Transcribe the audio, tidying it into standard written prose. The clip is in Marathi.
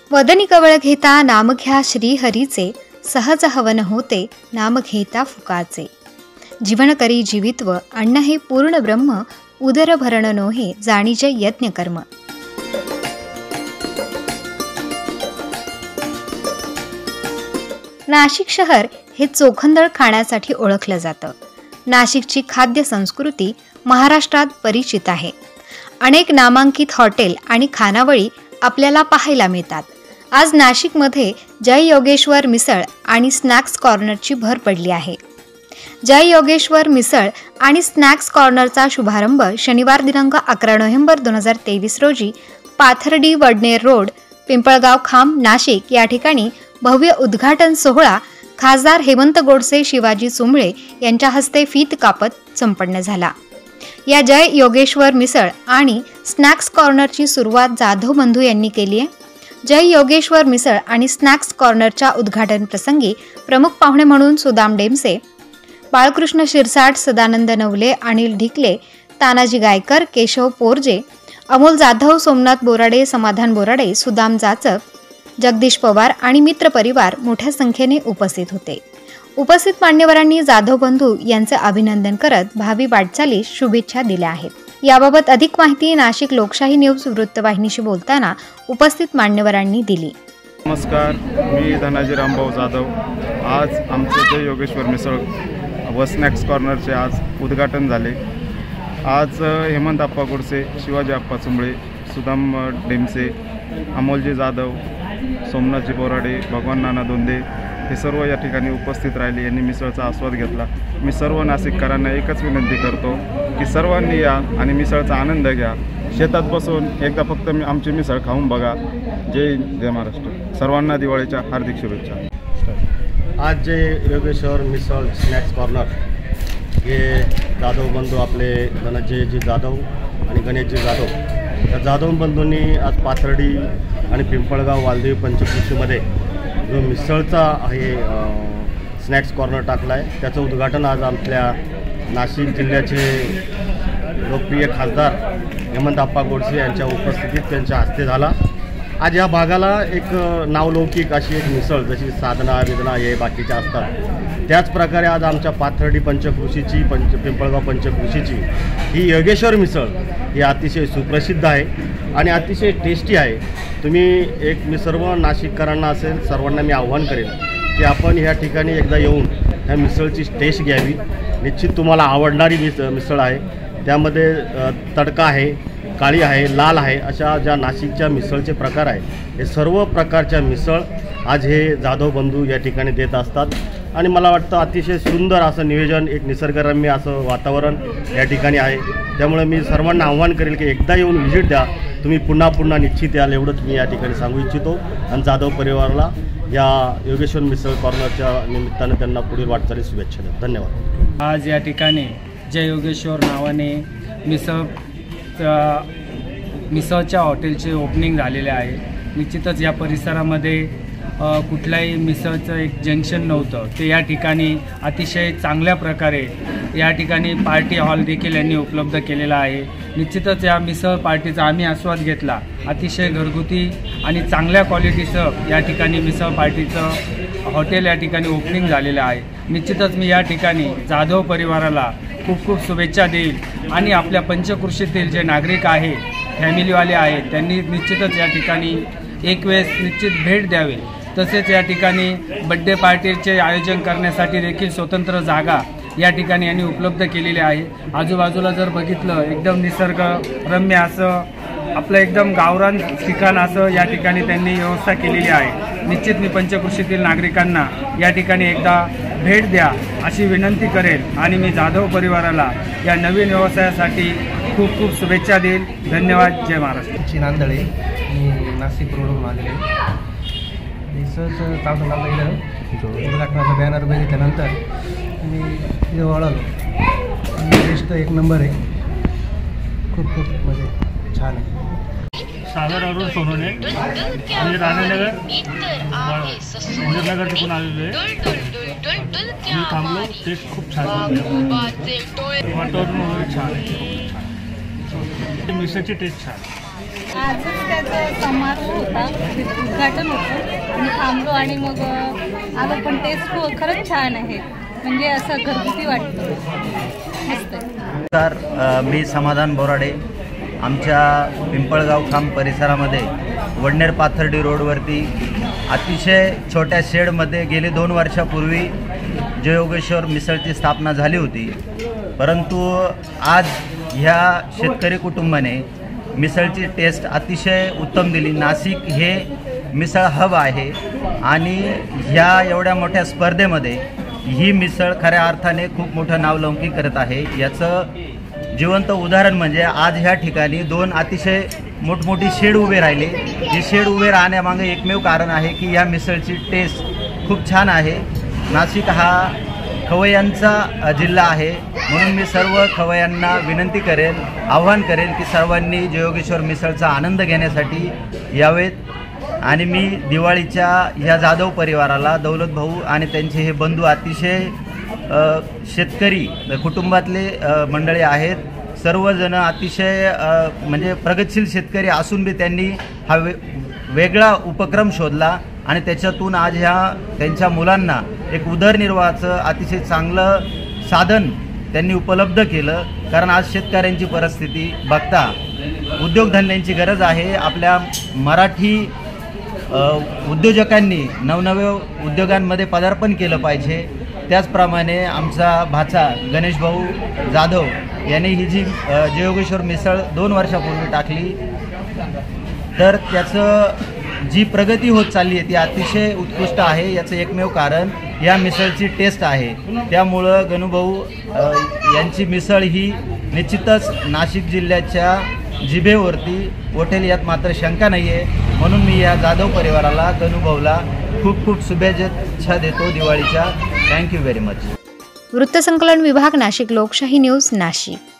वदनी कवळ घेता नाम घ्या श्रीहरीचे, सहज हवन होते नाम घेता फुकाचे. जीवन करी जीवित्व अन्न हे पूर्ण ब्रह्म, उदर भरण नोहे जाणीजे यज्ञ कर्म. नाशिक शहर हे चोखंदळ खाण्यासाठी ओळखलं जातं. नाशिकची खाद्य संस्कृती महाराष्ट्रात परिचित आहे. अनेक नामांकित हॉटेल आणि खानावळी आपल्याला पाहायला मिळतात. आज नाशिकमध्ये जय योगेश्वर मिसळ आणि स्नॅक्स कॉर्नरची भर पडली आहे. जय योगेश्वर मिसळ आणि स्नॅक्स कॉर्नरचा शुभारंभ शनिवार दिनांक 11 नोव्हेंबर 2023 रोजी पाथर्डी वडनेर रोड, पिंपळगाव खांब, नाशिक या ठिकाणी भव्य उद्घाटन सोहळा खासदार हेमंत गोडसे, शिवाजी चुंबळे यांच्या हस्ते फीत कापत संपन्न झाला. या जय योगेश्वर मिसळ आणि स्नॅक्स कॉर्नरची सुरुवात जाधव बंधू यांनी केली आहे. जय योगेश्वर मिसळ आणि स्नॅक्स कॉर्नरच्या उद्घाटन प्रसंगी प्रमुख पाहुणे म्हणून सुदाम डेमसे, बाळकृष्ण शिरसाट, सदानंद नवले, अनिल ढिकले, तानाजी गायकर, केशव पोरजे, अमोल जाधव, सोमनाथ बोराडे, समाधान बोराडे, सुदाम जाचक, जगदीश पवार आणि मित्र परिवार मोठ्या संख्येने उपस्थित होते. उपस्थित मान्यवरांनी जाधव बंधू यांचे अभिनंदन करत भावी वाटचालीस शुभेच्छा दिल्या आहेत. याबाबत अधिक माहिती नाशिक लोकशाही न्यूज वृत्तवाहिनीशी बोलताना उपस्थित मान्यवरांनी दिली. नमस्कार, मी धनाजी रामभाऊ जाधव. आज आमचे जय योगेश्वर मिसळ व स्नॅक्स कॉर्नरचे आज उद्घाटन झाले. आज हेमंत आप्पा गोडसे, शिवाजी आप्पा चुंबळे, सुदाम डेमसे, अमोलजी जाधव, सोमनाथजी बोराडे, भगवान नाना दोंदे हे सर्व या ठिकाणी उपस्थित राहिले. यांनी मिसळचा आस्वाद घेतला. मी सर्व नाशिककरांना एकच विनंती करतो की सर्वांनी या आणि मिसळचा आनंद घ्या. शेतात बसून एकदा फक्त आमची मिसळ खाऊन बघा. जय महाराष्ट्र. सर्वांना दिवाळीच्या हार्दिक शुभेच्छा. आज जे योगेश्वर मिसळ स्नॅक्स कॉर्नर हे जाधव बंधू आपले धनंजयजी जाधव आणि गणेशजी जाधव या जाधव बंधूंनी आज पाथर्डी आणि पिंपळगाव वालदेवी पंचकृषीमध्ये जो मिसळचा हे स्नॅक्स कॉर्नर टाकला आहे त्याचं उद्घाटन आज आपल्या नाशिक जिल्ह्याचे लोकप्रिय खासदार हेमंत आप्पा गोडसे यांच्या उपस्थितीत त्यांच्या हस्ते झाला. आज या भागाला एक नावलौकिक अशी एक मिसळ जशी साधना वेदना हे बाकीच्या असतात त्याच प्रकारे आज आमच्या पाथर्डी पंचकृषीची पिंपळगाव पंचकृषीची ही योगेश्वर मिसळ ही अतिशय सुप्रसिद्ध आहे आणि अतिशय टेस्टी आहे. मी सर्व नाशिककरांना असेल सर्वांना मी आव्हान करेन की आपण ह्या ठिकाणी एकदा येऊन ह्या मिसळची टेस्ट घ्यावी. निश्चित तुम्हाला आवडणारी मिसळ आहे. त्यामध्ये तडका आहे, काळी आहे, लाल आहे, अशा ज्या नाशिकच्या मिसळचे प्रकार आहे हे सर्व प्रकारच्या मिसळ आज हे जाधव बंधू या ठिकाणी देत असतात. आणि मला वाटतं अतिशय सुंदर असं नियोजन, एक निसर्गरम्य असं वातावरण या ठिकाणी आहे. त्यामुळे मी सर्वांना आव्हान करेल की एकदा येऊन व्हिजिट द्या. तुम्ही पुन्हा निश्चित याल एवढंच मी या ठिकाणी सांगू इच्छितो. आणि जाधव परिवाराला या योगेश्वर मिसळ कॉर्नरच्या निमित्तानं त्यांना पुढील वाटचालीस शुभेच्छा द्या. धन्यवाद. आज या ठिकाणी जय योगेश्वर नावाने मिसळच्या हॉटेलचे ओपनिंग झालेले आहे. निश्चितच या परिसरामध्ये कुठल्याही मिसळचं एक जंक्शन नव्हतं. ते या ठिकाणी अतिशय चांगल्या प्रकारे या ठिकाणी पार्टी हॉल देखील यांनी उपलब्ध केलेला आहे. निश्चितच या मिसळ पार्टीचा आम्ही आस्वाद घेतला. अतिशय घरगुती आणि चांगल्या क्वालिटीचं या ठिकाणी मिसळ पार्टीचं हॉटेल या ठिकाणी ओपनिंग झालेलं आहे. निश्चितच मी या ठिकाणी जाधव परिवाराला खूप खूप शुभेच्छा देईल आणि आपल्या पंचकृषीतील जे नागरिक आहे, फॅमिलीवाले आहेत, त्यांनी निश्चितच या ठिकाणी एक वेळेस निश्चित भेट द्यावी. तसेच या ठिकाणी बड्डे पार्टीचे आयोजन करण्यासाठी देखील स्वतंत्र जागा या ठिकाणी यांनी उपलब्ध केलेली आहे. आजूबाजूला जर बघितलं एकदम निसर्गरम्य असं आपलं एकदम गावरान ठिकाण असं या ठिकाणी त्यांनी व्यवस्था केलेली आहे. निश्चित मी पंचकृषीतील नागरिकांना या ठिकाणी एकदा भेट द्या अशी विनंती करेल आणि मी जाधव परिवाराला या नवीन व्यवसायासाठी खूप खूप शुभेच्छा देईल. धन्यवाद. जय महाराष्ट्र. नांदळे, मी नाशिक रोडवरून आलेले. मिसळचं चालू लागलं इथं उद्घाटनाचा बॅनर बघितल्यानंतर मी इथे वळालो. टेस्ट एक नंबर आहे. खूप म्हणजे छान आहे. सागर अरुण सोनोने आणि राणेनगर इंदिरनगर तिकडून आलेलो आहे. मी थांबलो. टेस्ट खूप छान वातावरण वगैरे छान आहे. मिसळची टेस्ट छान. आजच त्याचा समारोह होता, उद्घाटन होतं आणि थांबलो आणि मग आलो. पण टेस्ट खरंच छान आहे, म्हणजे असं घरगुती वाटतं, मस्त आहे. नमस्कार, मी समाधान बोराडे. आमच्या पिंपळगाव खांब परिसरामध्ये वडनेर पाथर्डी रोडवरती अतिशय छोट्या शेडमध्ये गेले 2 वर्षापूर्वी जय योगेश्वर मिसळची स्थापना झाली होती. परंतु आज ह्या शेतकरी कुटुंबाने मिसळची टेस्ट अतिशय उत्तम दिली. नाशिक हे मिसळ हब आहे आणि ह्या एवढ्या मोठ्या स्पर्धेमध्ये ही मिसळ खऱ्या अर्थाने खूप मोठं नावलौकिक करत आहे. याचं जिवंत उदाहरण म्हणजे आज ह्या ठिकाणी 2 अतिशय मोठमोठी शेड उभे राहिले. हे शेड उभे राहण्यामागे एकमेव कारण आहे की या मिसळची टेस्ट खूप छान आहे. नाशिक हा खवय्यांचा जिल्हा आहे, म्हणून मी सर्व खवय्यांना विनंती करेन, आव्हान करेन की सर्वांनी जय योगेश्वर मिसळचा आनंद घेण्यासाठी यावेत. आणि मी दिवाळीच्या ह्या जाधव परिवाराला, दौलत भाऊ आणि त्यांचे हे बंधू अतिशय शेतकरी कुटुंबातले मंडळी आहेत. सर्वजण अतिशय म्हणजे प्रगतशील शेतकरी असून बी त्यांनी हा वेगळा उपक्रम शोधला आणि त्याच्यातून आज ह्या त्यांच्या मुलांना एक उदरनिर्वाहाचं अतिशय चांगलं साधन त्यांनी उपलब्ध केलं. कारण आज शेतकऱ्यांची परिस्थिती बघता उद्योगधंद्यांची गरज आहे. आपल्या मराठी उद्योजकांनी नवनवे उद्योगांमध्ये पदार्पण केलं पाहिजे. त्याचप्रमाणे आमचा भाचा गणेश भाऊ जाधव यांनी ही जी जय योगेश्वर मिसळ 2 वर्षापूर्वी टाकली, तर त्याचं जी प्रगती होत चालली आहे ती अतिशय उत्कृष्ट आहे. याचं एकमेव कारण या मिसळची टेस्ट आहे. त्यामुळं गणूभाऊ यांची मिसळ ही निश्चितच नाशिक जिल्ह्याच्या जिभेवरती ओढेल यात मात्र शंका नाही आहे. म्हणून मी या जाधव परिवाराला, गणूभाऊला खूप खूप शुभेच्छा देतो दिवाळीच्या. Thank you very much. वृत्तसंकलन विभाग, नाशिक लोकशाही न्यूज, नाशिक.